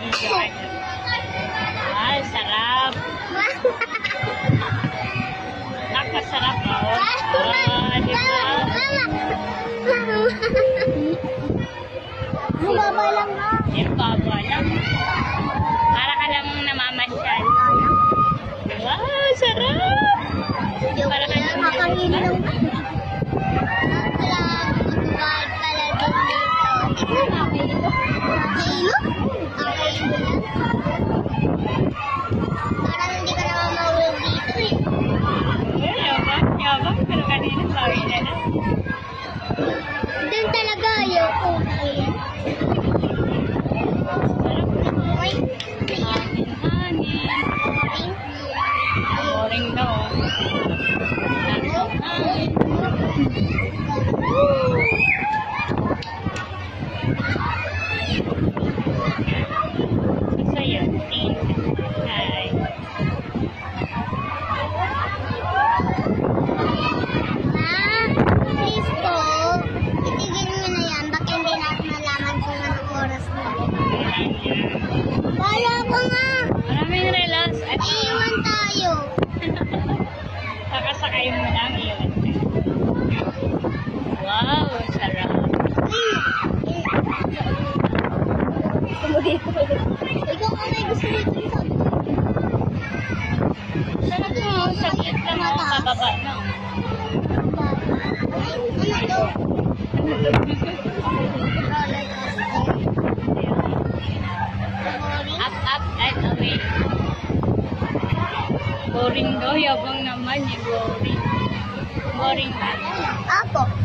Video. Ah, sarap. Napasarap oh. Ah, di ba? Baba lang ha. Baba lang. Para ka lang namamasyal. Wow, sarap! Para ka lang makakahilong. Pala din dito. Nakahilo? Parang hindi ka naman mawag dito eh. Yabang, pero kanina sabi na na. Doon talaga ayoko. Boring daw. Masaya. Ay. Please po, itigil nyo na yan. Baka hindi natin nalaman kung anong oras na. Kaya ko nga. Maraming relax. Iiwan tayo. Sakasakay mo lang yun. Wow, sarap. Ikaw ka may gusto dito. Sarap mo, saglit lang ako kababa na. Ano to? Up, up, and away. Boring daw, yabang naman yung boring. Boring ba? Ako.